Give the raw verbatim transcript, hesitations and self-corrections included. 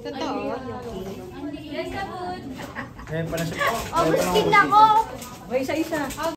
Totoo. Yes, sabon. Ayan pala siya po. Augustine ako. Okay, isa-isa.